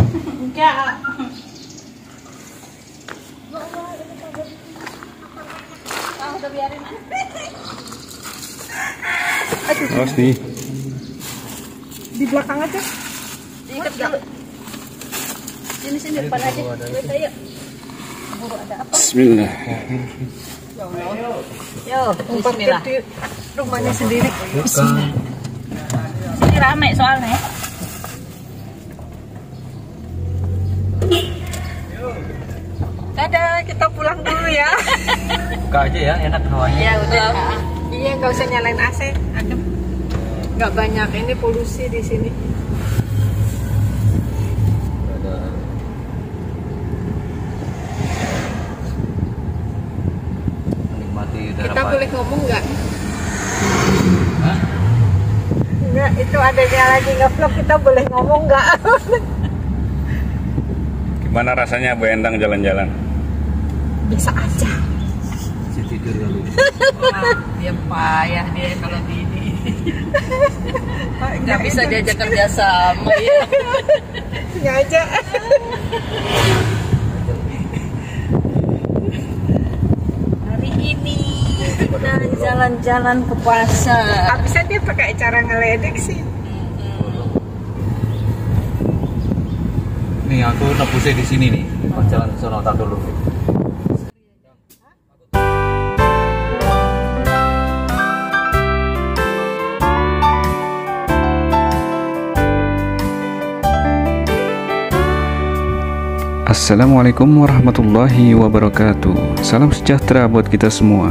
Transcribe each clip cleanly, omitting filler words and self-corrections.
Enggak. Udah biarin aja. Awas nih. Di belakang aja. Diikat dulu. Sini depan aja. Ayo. Buru ada apa? Bismillah. Yo, bismillah. Di rumahnya sendiri. Bismillah. Sini rame soalnya. Dadah, kita pulang dulu ya. Buka aja ya, enak hawanya. Ya udah. Iya, nggak usah nyalain AC, adem. Nggak banyak ini polusi di sini. Ada menikmati udara Kita pagi. boleh ngomong nggak? Hah? Nggak, itu adanya lagi nge-vlog, kita boleh ngomong nggak? Gimana rasanya Bu Endang jalan-jalan? Bisa aja. Si tidur kali. Wah, dia payah dia kalau ini. Nggak bisa diajak kerja sama ya. Sengaja. Hari ini kita jalan-jalan ke pasar. Bisa dia pakai cara ngeledek sih. Nih aku nebusnya di sini nih. Pas jalan ke sono tak dulu. Assalamualaikum warahmatullahi wabarakatuh. Salam sejahtera buat kita semua.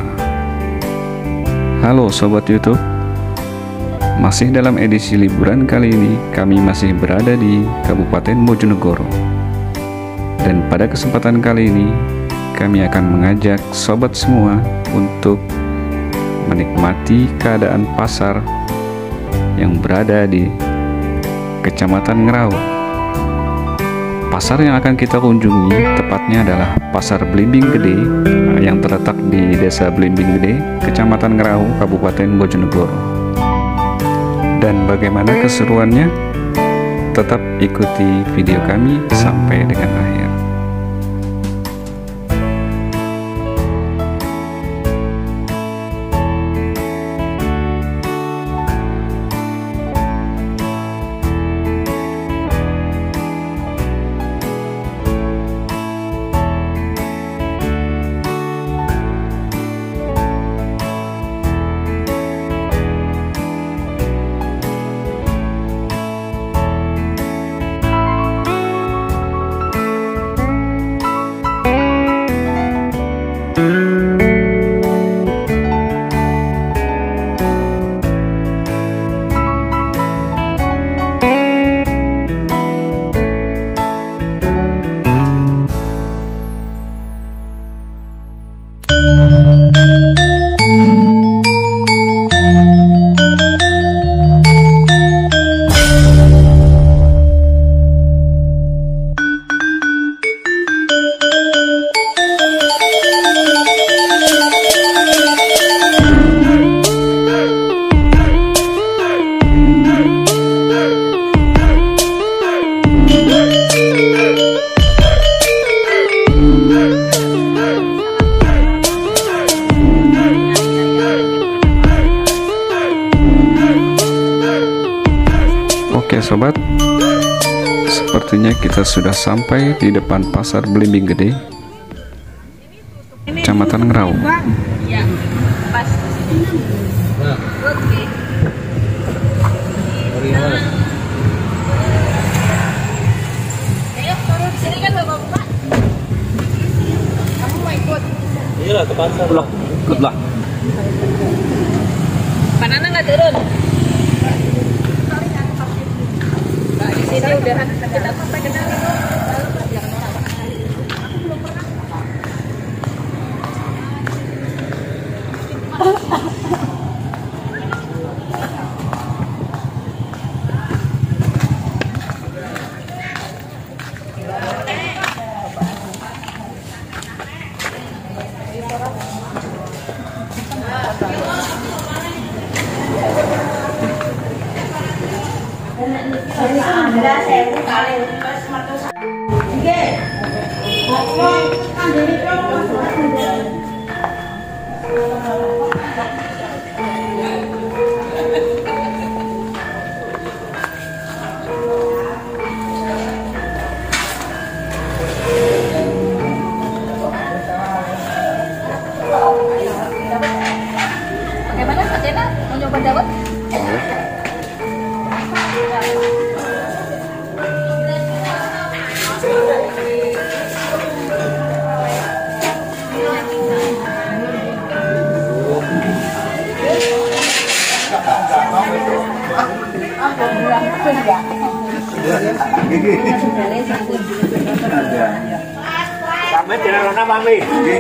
Halo Sobat YouTube. Masih dalam edisi liburan kali ini, kami masih berada di Kabupaten Bojonegoro. Dan pada kesempatan kali ini, kami akan mengajak sobat semua untuk menikmati keadaan pasar yang berada di Kecamatan Ngerau. Pasar yang akan kita kunjungi tepatnya adalah Pasar Blimbing Gede yang terletak di Desa Blimbing Gede, Kecamatan Ngerau, Kabupaten Bojonegoro. Dan bagaimana keseruannya? Tetap ikuti video kami sampai dengan akhir. Oke sobat, sepertinya kita sudah sampai di depan Pasar Blimbing Gede, Kecamatan Ngerau. Ya, pas. Oke. Ayo turun sini kan Bapak. Kamu mau ikut? Iyalah ke pasar lah. Ikutlah. Panana nggak turun? Di sini udah kita sampai ke dalam. Ada saya buka Bagaimana Kak Dena? Mau nyoba dawet? Pamit ya Rona pamit.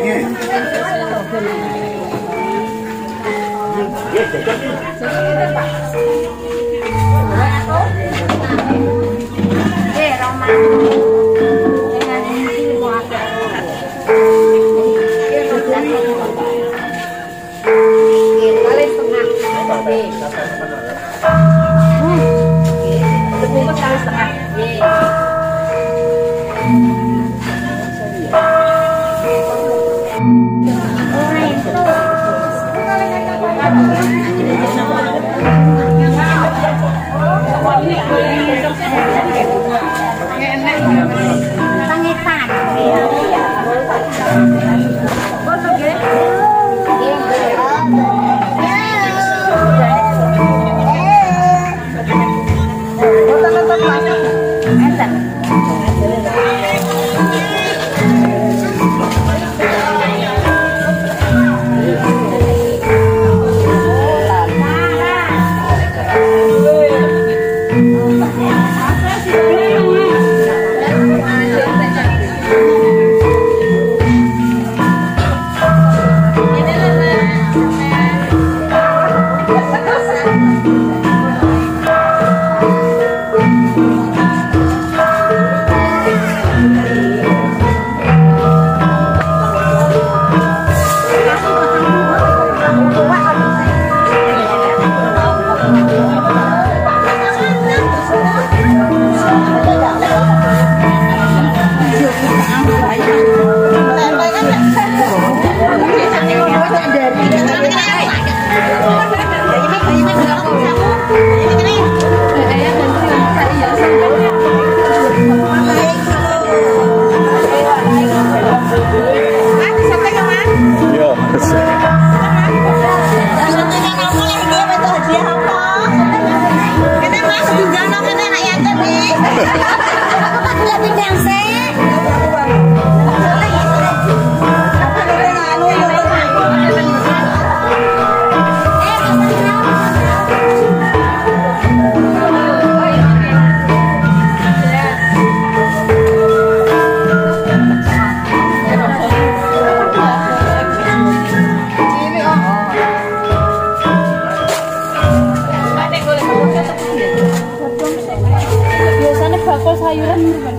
Biasanya bakul sayuran bukan?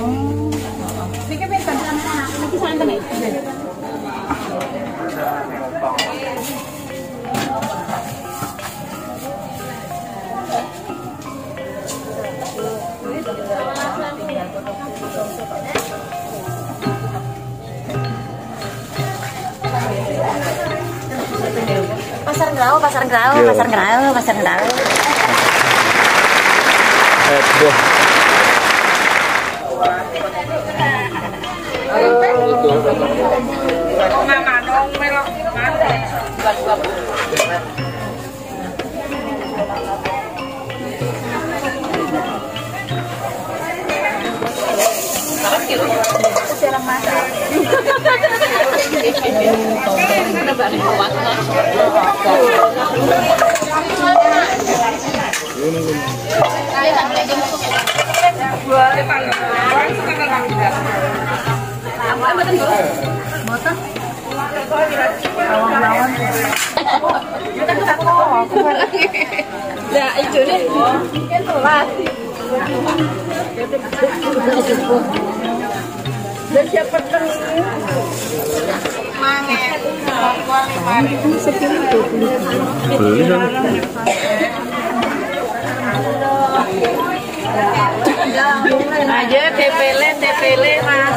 Niki pinten? Niki santen nih. Pasar Ngerau, Pasar Ngerau, Pasar Ngerau, Pasar Ngerau. Heboh. Ya, itu nih. Kan telat. Dan siapa terus? Beli kan? Aja tepele mas.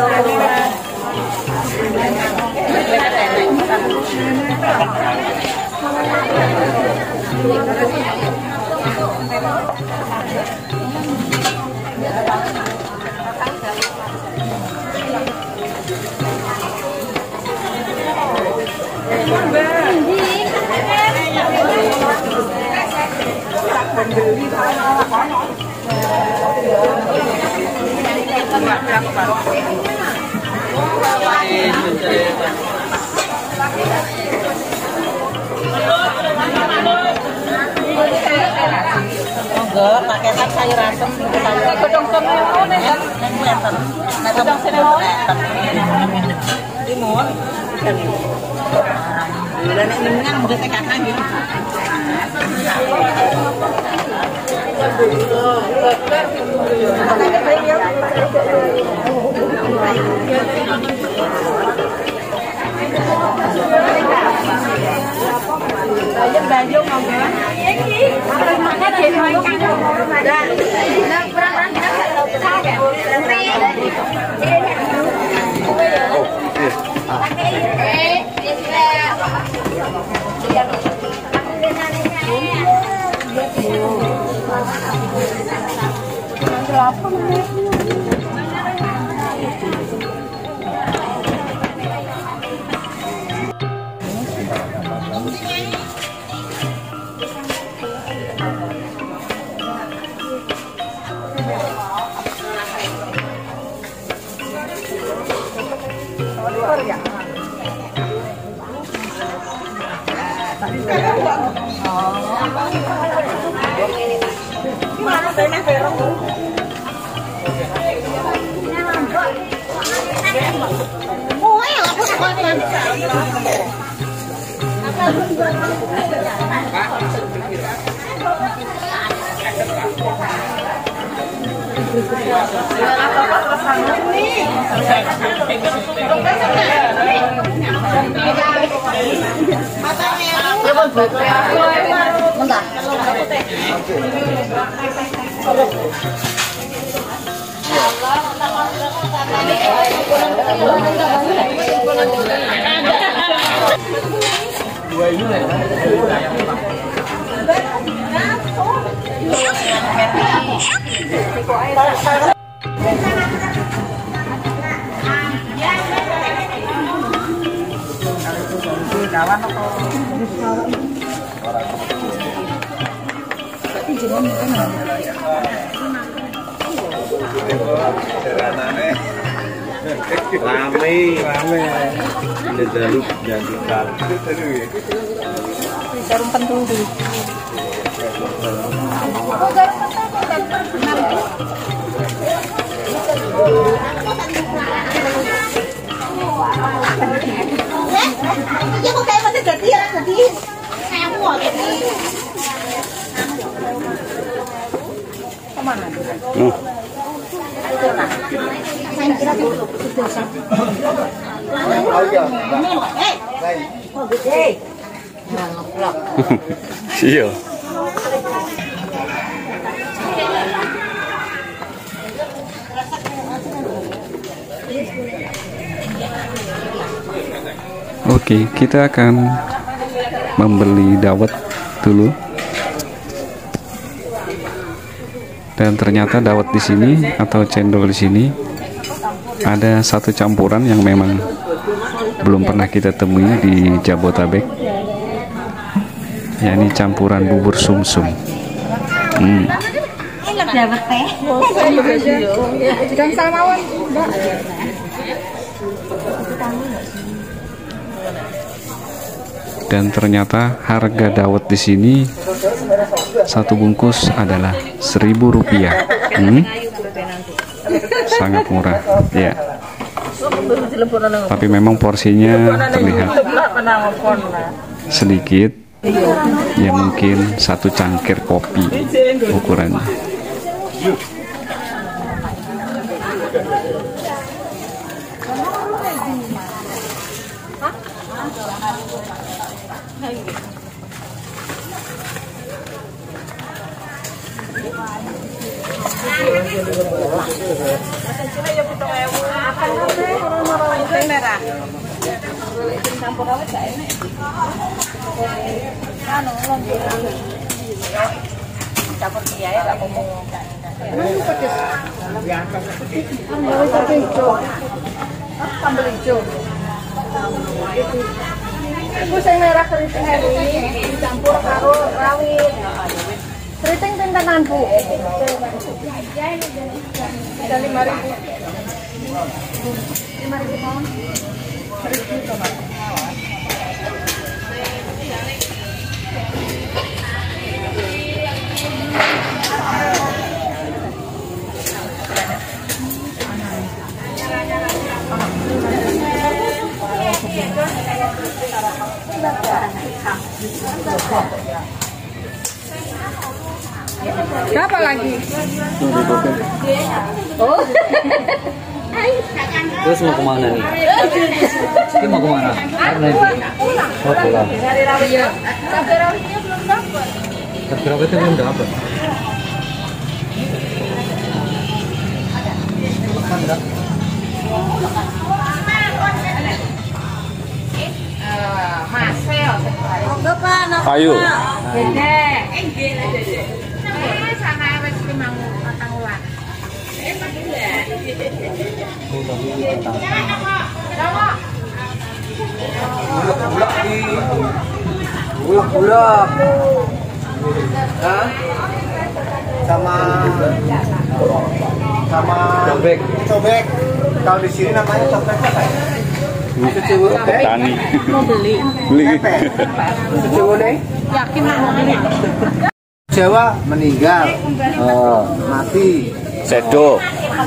Enggak, pakai sayur asem, sayur godong senewon kan. Godong senewon. Limun. Lah nek limungan mung tekan lagi. Bayang monggo. Iki. Makan dhewe kan. Nah, kurang Rame. Dedaluk jadi kal. Jarum pentung dulu. Iya. Oke, kita akan membeli dawet dulu. Dan ternyata dawet di sini atau cendol di sini ada satu campuran yang memang belum pernah kita temui di Jabotabek, yakni campuran bubur sumsum. Dan ternyata harga dawet di sini satu bungkus adalah Rp1.000. Sangat murah, ya. Tapi memang porsinya terlihat sedikit, ya mungkin satu cangkir kopi ukurannya. Sing merah. Campur awet gak enak. Anu campur kiai gak apa-apa. Sambal hijau. Iku sing merah keriting ini dicampur karo rawit. Keriting pintenan, Bu? Ada 5.000. 5.000 pound. Berapa lagi? Oh. Terus mau kemana nih? Ini mau kemana? Oh pulang. Iya. Cabai rawitnya belum dapat. Cabai rawitnya belum dapat. Ayo. Bulak-bulak. Hah? Sama cobek. Kalau di sini namanya cobek apa ya? Petani. Mau beli. Beli. Yakin mau beli? Jawa meninggal. Mati. Sedo.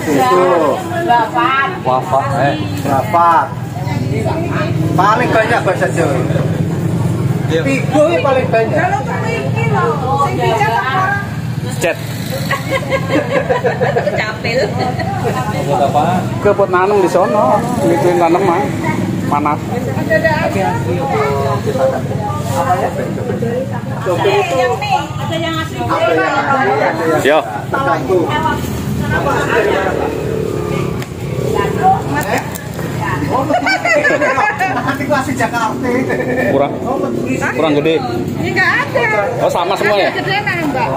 Wafat. Paling banyak bahasa Jawa. Tigo ini paling banyak. Kalau kamu iki loh, sing dicat apa? Cet. Capil. Buat apa? Kebut nanam di sono. Gituin tanam mah. Panas. Ada yang asli. Yo. Tergantung. Nanti masih Jakarta. Kurang gede. Ini enggak ada. Oh sama semua ya? Gede nah, Mbak.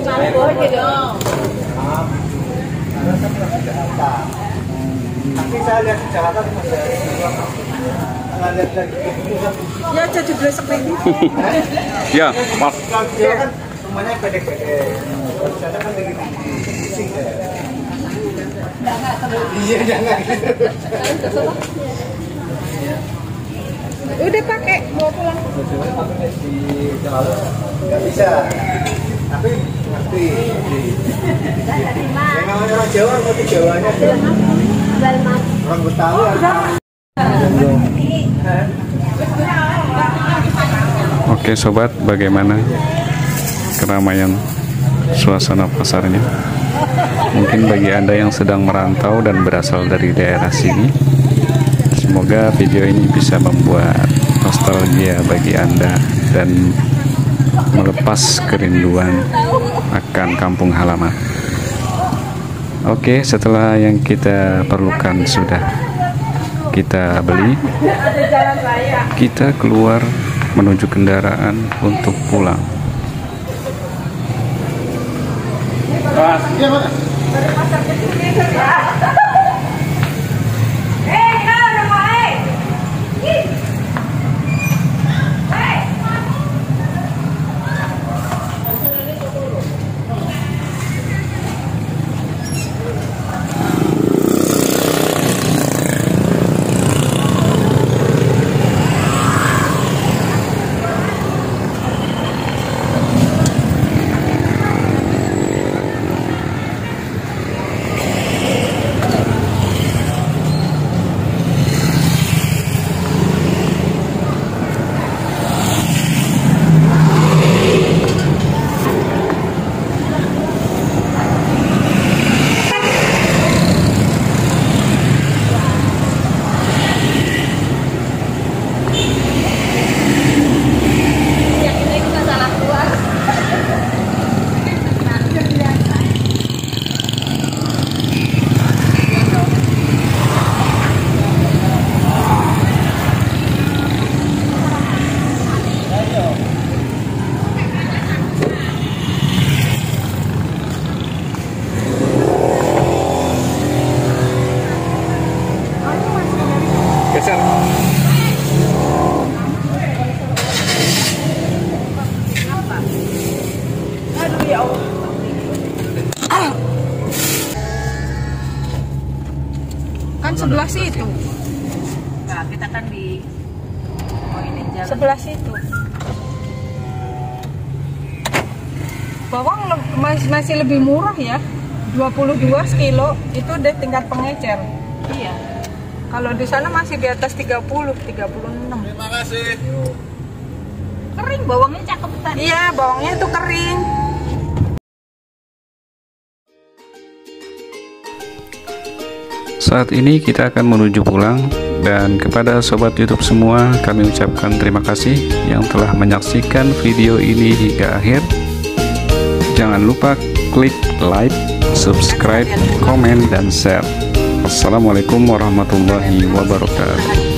Nanti saya lihat di Jakarta masih lihat lagi. Ya jadi besok ini. Ya, Mas. Kalau di Jawa kan semuanya pede-pede. Kalau di sana kan lagi pusing ya. Iya jangan. Udah pakai mau pulang. Nggak bisa. Tapi ngerti. Yang namanya orang Jawa, ngerti Jawanya. Orang Betawi. Oke sobat, bagaimana keramaian suasana pasarnya? Mungkin bagi Anda yang sedang merantau dan berasal dari daerah sini, semoga video ini bisa membuat nostalgia bagi Anda dan melepas kerinduan akan kampung halaman. Oke, setelah yang kita perlukan sudah kita beli, kita keluar menuju kendaraan untuk pulang. Kan sebelah situ. Nah, kita kan di ini jalan. Sebelah situ. Bawang masih lebih murah ya. 22 sekilo itu deh tingkat pengecer. Iya. Kalau di sana masih di atas 30, 36. Terima kasih. Kering bawangnya cakep tadi. Iya, bawangnya itu kering. Saat ini kita akan menuju pulang, dan kepada sobat YouTube semua kami ucapkan terima kasih yang telah menyaksikan video ini hingga akhir. Jangan lupa klik like, subscribe, komen, dan share. Assalamualaikum warahmatullahi wabarakatuh.